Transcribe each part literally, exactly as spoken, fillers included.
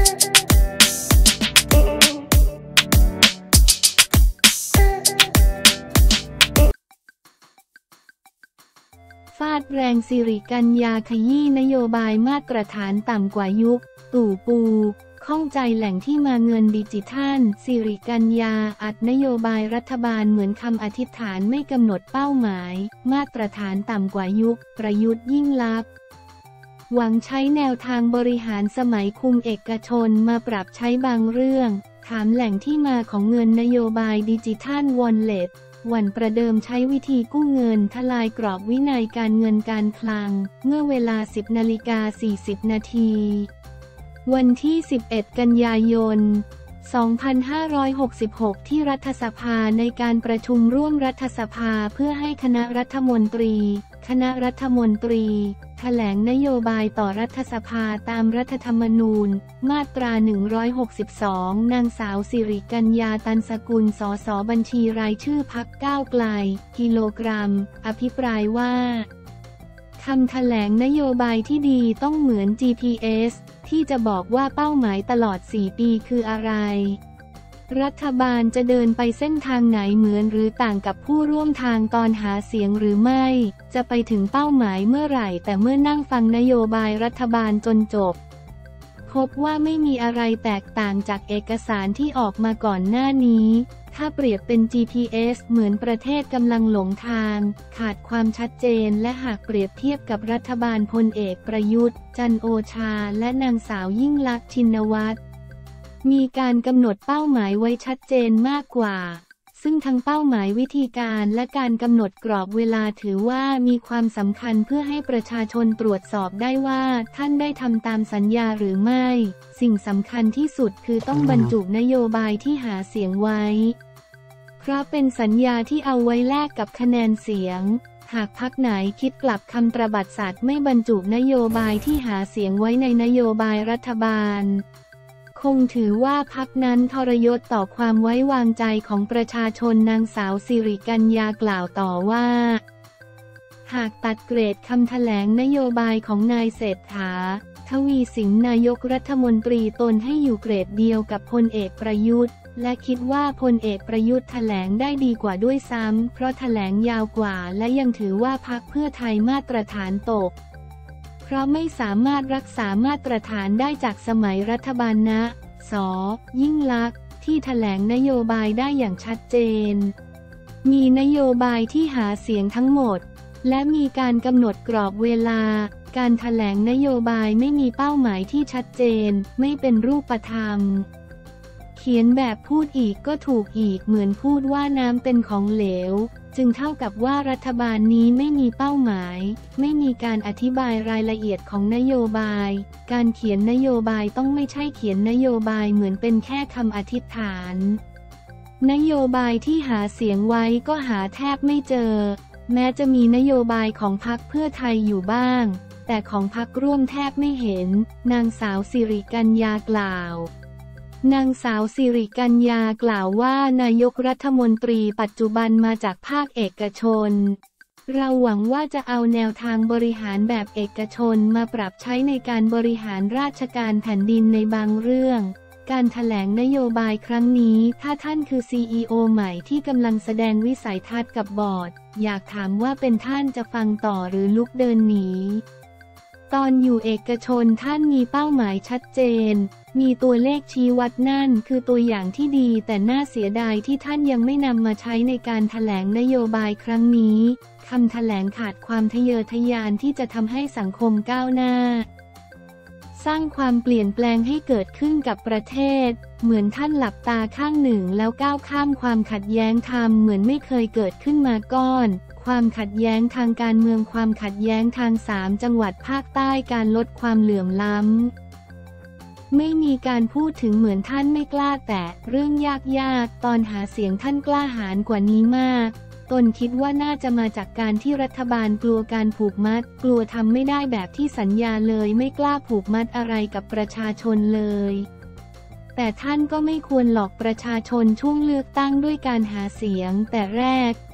ฟาดแรงสิริกัญญาขยี้นโยบายมาตรฐานต่ำกว่ายุคตู่ปูข้องใจแหล่งที่มาเงินดิจิทัลสิริกัญญาอัดนโยบายรัฐบาลเหมือนคำอธิษฐานไม่กำหนดเป้าหมายมาตรฐานต่ำกว่ายุคประยุทธ์ยิ่งลักษณ์หวังใช้แนวทางบริหารสมัยคุมเอกชนมาปรับใช้บางเรื่องถามแหล่งที่มาของเงินนโยบายดิจิทัลวอลเล็ตวันประเดิมใช้วิธีกู้เงินทลายกรอบวินัยการเงินการคลังเมื่อเวลา สิบนาฬิกาสี่สิบนาทีวันที่ สิบเอ็ด กันยายน สองพันห้าร้อยหกสิบหก ที่รัฐสภาในการประชุมร่วมรัฐสภาเพื่อให้คณะรัฐมนตรีคณะรัฐมนตรีแถลงนโยบายต่อรัฐสภาตามรัฐธรรมนูญมาตรา หนึ่งร้อยหกสิบสอง นางสาวสิริกัญญาตันสกุลสสบัญชีรายชื่อพรรคก้าวไกลกิโลกรัมอภิปรายว่าคำแถลงนโยบายที่ดีต้องเหมือน จี พี เอส ที่จะบอกว่าเป้าหมายตลอดสี่ปีคืออะไรรัฐบาลจะเดินไปเส้นทางไหนเหมือนหรือต่างกับผู้ร่วมทางตอนหาเสียงหรือไม่จะไปถึงเป้าหมายเมื่อไหร่แต่เมื่อนั่งฟังนโยบายรัฐบาลจนจบพบว่าไม่มีอะไรแตกต่างจากเอกสารที่ออกมาก่อนหน้านี้ถ้าเปรียบเป็น จี พี เอส เหมือนประเทศกำลังหลงทางขาดความชัดเจนและหากเปรียบเทียบกับรัฐบาลพลเอกประยุทธ์จันทร์โอชาและนางสาวยิ่งลักษณ์ชินวัตรมีการกำหนดเป้าหมายไว้ชัดเจนมากกว่าซึ่งทั้งเป้าหมายวิธีการและการกำหนดกรอบเวลาถือว่ามีความสำคัญเพื่อให้ประชาชนตรวจสอบได้ว่าท่านได้ทำตามสัญญาหรือไม่สิ่งสำคัญที่สุดคือต้องบรรจุนโยบายที่หาเสียงไว้เพราะเป็นสัญญาที่เอาไว้แลกกับคะแนนเสียงหากพรรคไหนคิดกลับคำตบัดสัตย์ไม่บรรจุนโยบายที่หาเสียงไว้ในนโยบายรัฐบาลคงถือว่าพรรคนั้นทรยศต่อความไว้วางใจของประชาชนนางสาวสิริกัญญากล่าวต่อว่าหากตัดเกรดคำแถลงนโยบายของนายเศรษฐาทวีสินนายกรัฐมนตรีตนให้อยู่เกรดเดียวกับพลเอกประยุทธ์และคิดว่าพลเอกประยุทธ์แถลงได้ดีกว่าด้วยซ้ำเพราะแถลงยาวกว่าและยังถือว่าพรรคเพื่อไทยมาตรฐานตกเพราะไม่สามารถรักษามาตรฐานได้จากสมัยรัฐบาลณส.ยิ่งลักษณ์ที่แถลงนโยบายได้อย่างชัดเจนมีนโยบายที่หาเสียงทั้งหมดและมีการกำหนดกรอบเวลาการแถลงนโยบายไม่มีเป้าหมายที่ชัดเจนไม่เป็นรูปธรรมเขียนแบบพูดอีกก็ถูกอีกเหมือนพูดว่าน้ำเป็นของเหลวจึงเท่ากับว่ารัฐบาลนี้ไม่มีเป้าหมายไม่มีการอธิบายรายละเอียดของนโยบายการเขียนนโยบายต้องไม่ใช่เขียนนโยบายเหมือนเป็นแค่คำอธิษฐานนโยบายที่หาเสียงไว้ก็หาแทบไม่เจอแม้จะมีนโยบายของพรรคเพื่อไทยอยู่บ้างแต่ของพรรคร่วมแทบไม่เห็นนางสาวสิริกัญญากล่าวนางสาวสิริกัญญากล่าวว่านายกรัฐมนตรีปัจจุบันมาจากภาคเอกชนเราหวังว่าจะเอาแนวทางบริหารแบบเอกชนมาปรับใช้ในการบริหารราชการแผ่นดินในบางเรื่องการแถลงนโยบายครั้งนี้ถ้าท่านคือ ซี อี โอ ใหม่ที่กำลังแสดงวิสัยทัศน์กับบอร์ดอยากถามว่าเป็นท่านจะฟังต่อหรือลุกเดินหนีตอนอยู่เอกชนท่านมีเป้าหมายชัดเจนมีตัวเลขชี้วัดนั่นคือตัวอย่างที่ดีแต่น่าเสียดายที่ท่านยังไม่นำมาใช้ในการแถลงนโยบายครั้งนี้คำแถลงขาดความทะเยอทะยานที่จะทำให้สังคมก้าวหน้าสร้างความเปลี่ยนแปลงให้เกิดขึ้นกับประเทศเหมือนท่านหลับตาข้างหนึ่งแล้วก้าวข้ามความขัดแย้งทำเหมือนไม่เคยเกิดขึ้นมาก่อนความขัดแย้งทางการเมืองความขัดแย้งทางสามจังหวัดภาคใต้การลดความเหลื่อมล้ำไม่มีการพูดถึงเหมือนท่านไม่กล้าแตะเรื่องยากๆตอนหาเสียงท่านกล้าหาญกว่านี้มากตนคิดว่าน่าจะมาจากการที่รัฐบาลกลัวการผูกมัดกลัวทำไม่ได้แบบที่สัญญาเลยไม่กล้าผูกมัดอะไรกับประชาชนเลยแต่ท่านก็ไม่ควรหลอกประชาชนช่วงเลือกตั้งด้วยการหาเสียงแต่แรก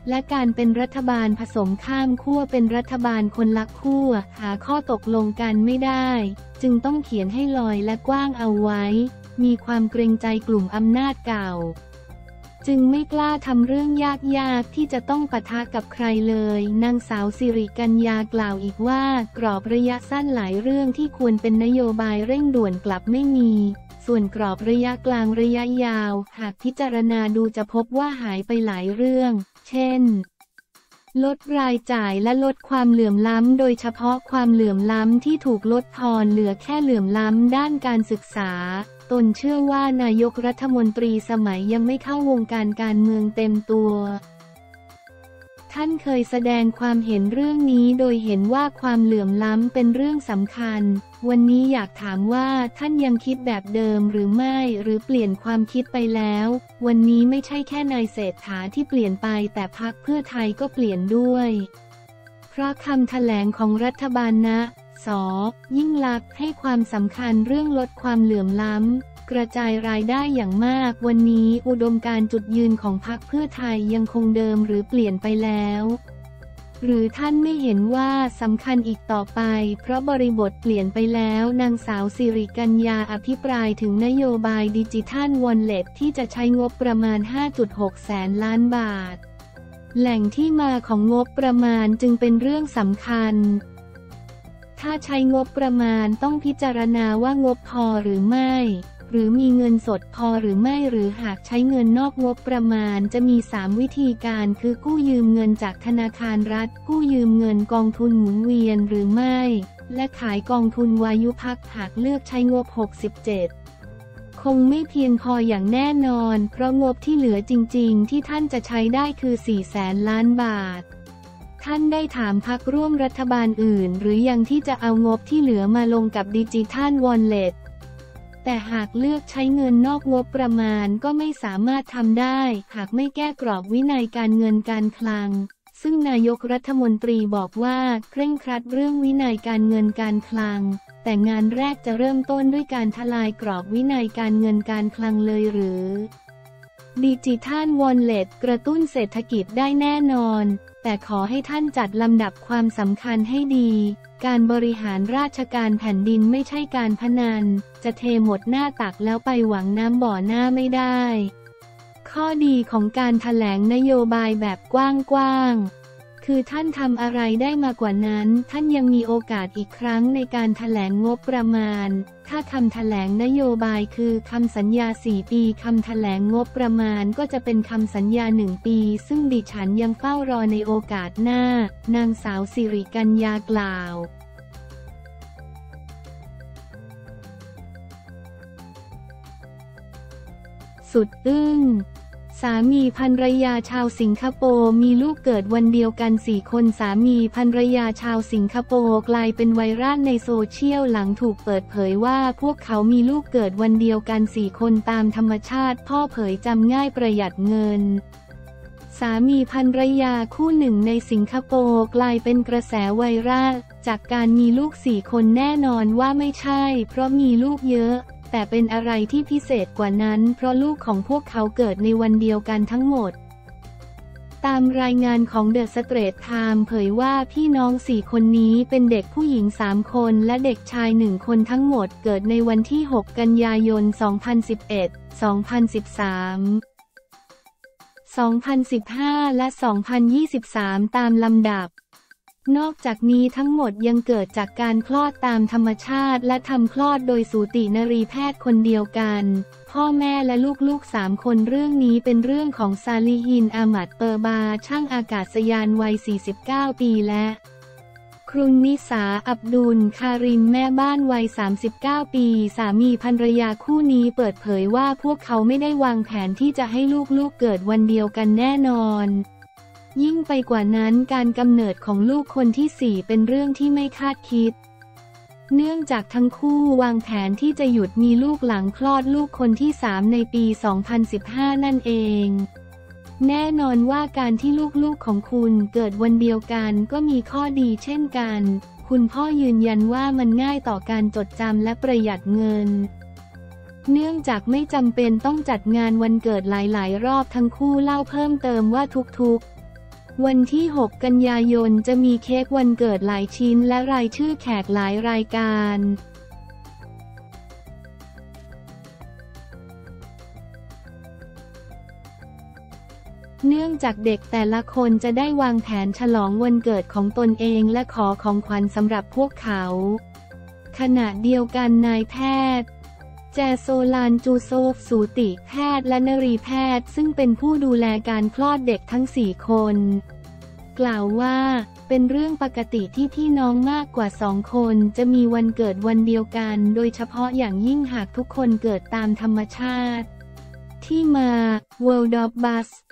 และการเป็นรัฐบาลผสมข้ามขั้วเป็นรัฐบาลคนละขั้วหาข้อตกลงกันไม่ได้จึงต้องเขียนให้ลอยและกว้างเอาไว้มีความเกรงใจกลุ่มอำนาจเก่าจึงไม่กล้าทำเรื่องยากๆที่จะต้องปะทะกับใครเลยนางสาวสิริกัญญากล่าวอีกว่ากรอบระยะสั้นหลายเรื่องที่ควรเป็นนโยบายเร่งด่วนกลับไม่มีส่วนกรอบระยะกลางระยะยาวหากพิจารณาดูจะพบว่าหายไปหลายเรื่องเช่นลดรายจ่ายและลดความเหลื่อมล้ำโดยเฉพาะความเหลื่อมล้ำที่ถูกลดทอนเหลือแค่เหลื่อมล้ำด้านการศึกษาตนเชื่อว่านายกรัฐมนตรีสมัยยังไม่เข้าวงการการเมืองเต็มตัวท่านเคยแสดงความเห็นเรื่องนี้โดยเห็นว่าความเหลื่อมล้ำเป็นเรื่องสำคัญวันนี้อยากถามว่าท่านยังคิดแบบเดิมหรือไม่หรือเปลี่ยนความคิดไปแล้ววันนี้ไม่ใช่แค่นายเศรษฐาที่เปลี่ยนไปแต่พรรคเพื่อไทยก็เปลี่ยนด้วยเพราะคำแถลงของรัฐบาลนะส.ยิ่งลักษณ์ให้ความสำคัญเรื่องลดความเหลื่อมล้ำกระจายรายได้อย่างมากวันนี้อุดมการณ์จุดยืนของพรรคเพื่อไทยยังคงเดิมหรือเปลี่ยนไปแล้วหรือท่านไม่เห็นว่าสำคัญอีกต่อไปเพราะบริบทเปลี่ยนไปแล้วนางสาวสิริกัญญาอภิปรายถึงนโยบายดิจิทัลวอลเล็ตที่จะใช้งบประมาณ ห้าจุดหก แสนล้านบาทแหล่งที่มาของงบประมาณจึงเป็นเรื่องสำคัญถ้าใช้งบประมาณต้องพิจารณาว่างบพอหรือไม่หรือมีเงินสดพอหรือไม่หรือหากใช้เงินนอกงบประมาณจะมีสามวิธีการคือกู้ยืมเงินจากธนาคารรัฐกู้ยืมเงินกองทุนหมุนเวียนหรือไม่และขายกองทุนวายุพักหากเลือกใช้งบหกสิบเจ็ดคงไม่เพียงพออย่างแน่นอนเพราะงบที่เหลือจริงๆที่ท่านจะใช้ได้คือสี่แสนล้านบาทท่านได้ถามพรรคร่วมรัฐบาลอื่นหรือยังที่จะเอางบที่เหลือมาลงกับดิจิทัลวอลเล็ตแต่หากเลือกใช้เงินนอกงบประมาณก็ไม่สามารถทำได้หากไม่แก้กรอบวินัยการเงินการคลังซึ่งนายกรัฐมนตรีบอกว่าเคร่งครัดเรื่องวินัยการเงินการคลังแต่งานแรกจะเริ่มต้นด้วยการทลายกรอบวินัยการเงินการคลังเลยหรือดิจิทัลวอลเล็ตกระตุ้นเศรษฐกิจได้แน่นอนแต่ขอให้ท่านจัดลำดับความสำคัญให้ดีการบริหารราชการแผ่นดินไม่ใช่การพนันจะเทหมดหน้าตักแล้วไปหวังน้ำบ่อหน้าไม่ได้ข้อดีของการแถลงนโยบายแบบกว้างๆคือท่านทำอะไรได้มากกว่านั้นท่านยังมีโอกาสอีกครั้งในการแถลงงบประมาณถ้าคำแถลงนโยบายคือคำสัญญาสี่ปีคำแถลงงบประมาณก็จะเป็นคำสัญญาหนึ่งปีซึ่งดิฉันยังเฝ้ารอในโอกาสหน้านางสาวสิริกัญญากล่าวสุดอึ้งสามีภรรยาชาวสิงคโปร์มีลูกเกิดวันเดียวกันสี่คนสามีภรรยาชาวสิงคโปร์กลายเป็นไวรัลในโซเชียลหลังถูกเปิดเผยว่าพวกเขามีลูกเกิดวันเดียวกันสี่คนตามธรรมชาติพ่อเผยจำง่ายประหยัดเงินสามีภรรยาคู่หนึ่งในสิงคโปร์กลายเป็นกระแสไวรัลจากการมีลูกสี่คนแน่นอนว่าไม่ใช่เพราะมีลูกเยอะแต่เป็นอะไรที่พิเศษกว่านั้นเพราะลูกของพวกเขาเกิดในวันเดียวกันทั้งหมดตามรายงานของเดอะสเตรทไทม์เผยว่าพี่น้องสี่คนนี้เป็นเด็กผู้หญิงสามคนและเด็กชายหนึ่งคนทั้งหมดเกิดในวันที่หกกันยายนสองพันสิบเอ็ด สองพันสิบสาม สองพันสิบห้าและสองพันยี่สิบสามตามลำดับนอกจากนี้ทั้งหมดยังเกิดจากการคลอดตามธรรมชาติและทำคลอดโดยสูตินรีแพทย์คนเดียวกันพ่อแม่และลูกๆสามคนเรื่องนี้เป็นเรื่องของซาลีฮินอามัดเปอร์บาช่างอากาศยานวัยสี่สิบเก้าปีและครุนนิสาอับดุลคาริมแม่บ้านวัยสามสิบเก้าปีสามีภรรยาคู่นี้เปิดเผยว่าพวกเขาไม่ได้วางแผนที่จะให้ลูกๆเกิดวันเดียวกันแน่นอนยิ่งไปกว่านั้นการกำเนิดของลูกคนที่สี่เป็นเรื่องที่ไม่คาดคิดเนื่องจากทั้งคู่วางแผนที่จะหยุดมีลูกหลังคลอดลูกคนที่สามในปี สองพันสิบห้า นั่นเองแน่นอนว่าการที่ลูกๆของคุณเกิดวันเดียวกันก็มีข้อดีเช่นกันคุณพ่อยืนยันว่ามันง่ายต่อการจดจำและประหยัดเงินเนื่องจากไม่จำเป็นต้องจัดงานวันเกิดหลายๆรอบทั้งคู่เล่าเพิ่มเติมว่าทุกๆวันที่ หก กันยายนจะมีเค้กวันเกิดหลายชิ้นและรายชื่อแขกหลายรายการเนื่องจากเด็กแต่ละคนจะได้วางแผนฉลองวันเกิดของตนเองและขอของขวัญสำหรับพวกเขาขณะเดียวกันนายแพทย์แจโซลานจูโซฟสูติแพทย์และนรีแพทย์ซึ่งเป็นผู้ดูแลการคลอดเด็กทั้งสี่คนกล่าวว่าเป็นเรื่องปกติที่พี่น้องมากกว่าสองคนจะมีวันเกิดวันเดียวกันโดยเฉพาะอย่างยิ่งหากทุกคนเกิดตามธรรมชาติที่มา World of Buzz